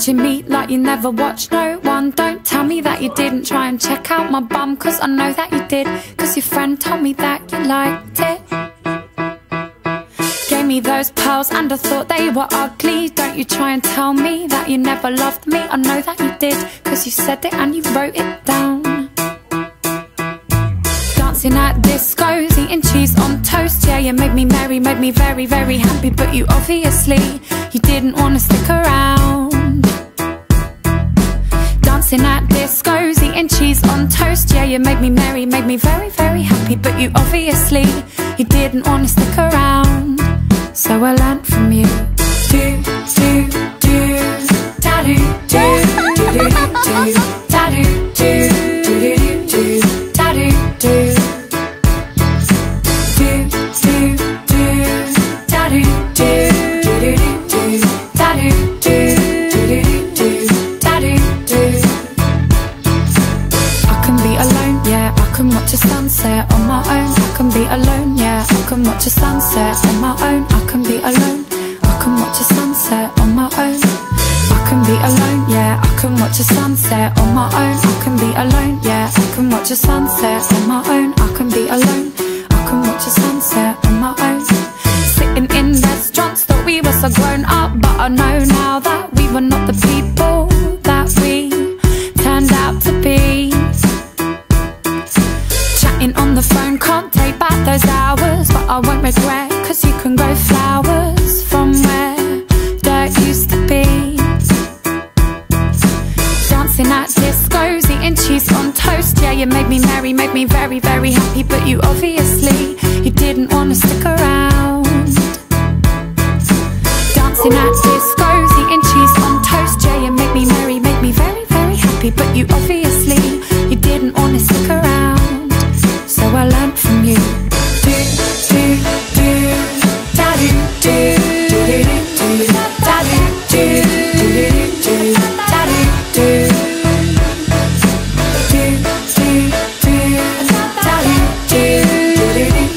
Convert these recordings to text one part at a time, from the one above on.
watching me like you never watched no one. Don't tell me that you didn't try and check out my bum, cause I know that you did, cause your friend told me that you liked it. Gave me those pearls and I thought they were ugly. Don't you try and tell me that you never loved me. I know that you did, cause you said it and you wrote it down. Dancing at discos, eating cheese on toast. Yeah, you made me merry, made me very, very happy. But you obviously, you didn't want to stick around. Dancing at discos, eating cheese on toast. Yeah, you made me merry, made me very, very happy. But you obviously, you didn't want to stick around. So I learned from you. Do, do, do, da-do, do, do, do, do, da-do, do, do, do, do, da-do, do. Do, do, do, da-do, do, do, do, do, da-do, do, do, do, da-do, do. I can be alone, yeah, I can watch a sunset on my own. I can be alone, yeah, I can watch a sunset on my own. I can be alone, I can watch a sunset on my own. I can be alone, yeah, I can watch a sunset on my own. I can be alone, yeah, I can watch a sunset on my own. I can be alone, I can watch a sunset on my own. Sitting in restaurants, thought we were so grown up, but I know now that we were not the people that we turned out to be. Chatting on the phone, can't take back those hours, but I won't regret, cause you can grow flowers from where dirt used to be. Dancing at discos, eating cheese on toast. Yeah, you made me merry, made me very, very happy. But you obviously, you didn't want to stick around. Dancing at discos, eating cheese on toast. Yeah, you made me merry, made me very, very happy. But you obviously, you didn't want to stick around. So I learned from you. Do, do, do, da-do, do, do, do, do, da-do, do, do, do, da-do, do. Do, do, do, da-do, do, do, do,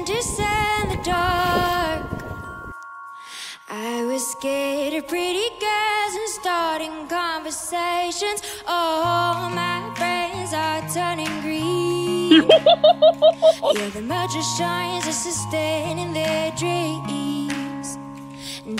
apprentice in the dark. I was scared of pretty girls and starting conversations. All my friends are turning green. Yeah, the magicians are sustaining their dreams. And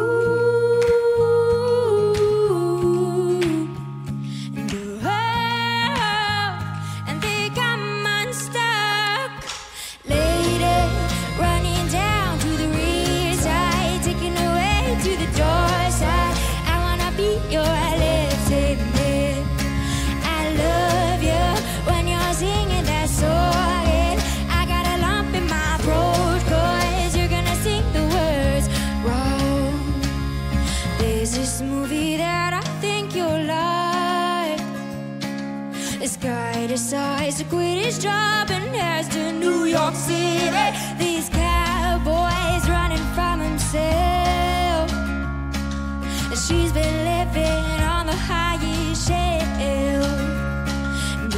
and they come unstuck. Lady, running down to the rear side, taking away to the door side. I wanna be your left hand. I love you when you're singing that song. And I got a lump in my throat, 'cause you're gonna sing the words wrong. There's this movie that I think you'll like. This guy decides to quit his job and heads to New York City. These cowboys running from himself, and she's been living on the highest shelf. And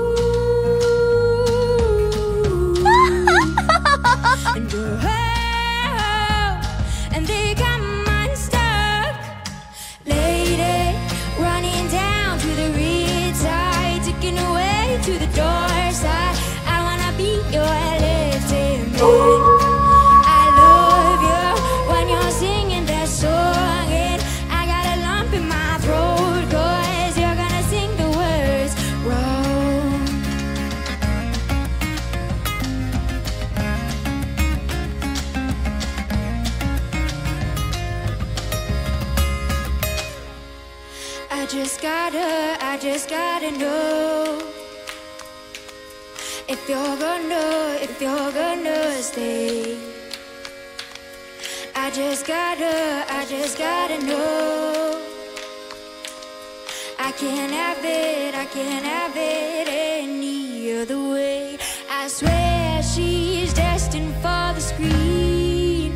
and they come unstuck. Lady, running down to the rear side, taking away to the door side. I wanna be your left hand man. I love you when you're singing that song. And I got a lump in my throat, 'cause you're gonna sing the words wrong. I just gotta know if you're gonna stay. I just gotta know. I can't have it any other way. I swear she's destined for the screen.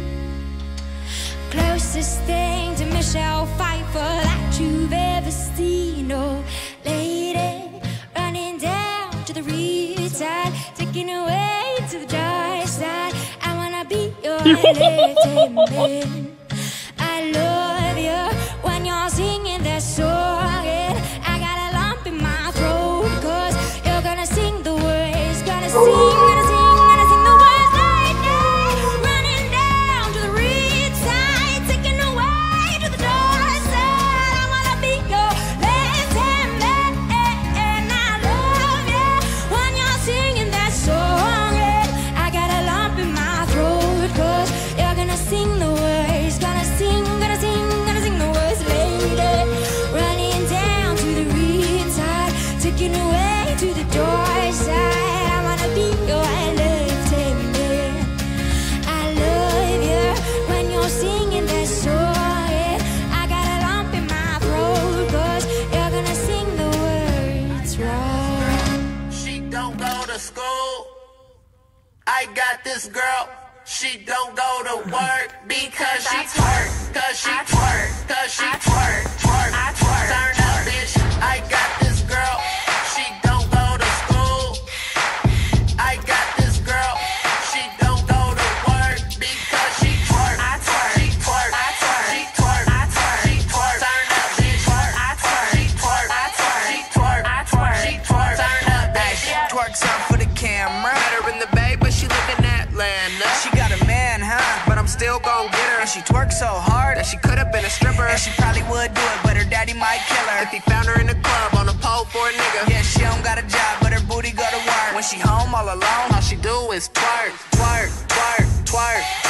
Closest thing to Michelle Pfeiffer that you've ever seen. Oh, lady, running down to the rear side, taking away to the dark side. I wanna be your left hand man. I love you when you're singing that song. And I got a lump in my throat, 'cause you're gonna sing the words, gonna sing the words right now. Running down to the rear side, taking away to the dark side. I wanna be your left hand man. And I love you when you're singing that song. And I got a lump in my throat, 'cause you're gonna sing the words, gonna sing the words. Lady, running down to the rear side, taking away to the door side. I wanna be your left hand man. I love you when you're singing that song. And I got a lump in my throat, 'cause you're gonna sing the words wrong. She don't go to school. I got this girl. She don't go to work because she twerk. Cause she twerk. Cause she twerk. Twerk. I twerk. Turn up, bitch. I got this girl. She don't go to school. I got this girl. She don't go to work because she twerk. I twerk. She twerk. I twerk. She twerk. I twerk. She twerk. Turn up, bitch. Twerk. I twerk. She twerk. I twerk. She twerk. I twerk. She twerk. Turn up, bitch. Twerk some for the camera. Met her in the Bay, but she live in Atlanta. She got a man, huh? But I'm still gon' get her. And she twerks so hard that she could have been a stripper. And she probably would do it, but her daddy might kill her. If he found her in the club on a pole for a nigga. Yeah, she don't got a job, but her booty go to work. When she home all alone, all she do is twerk, twerk, twerk, twerk.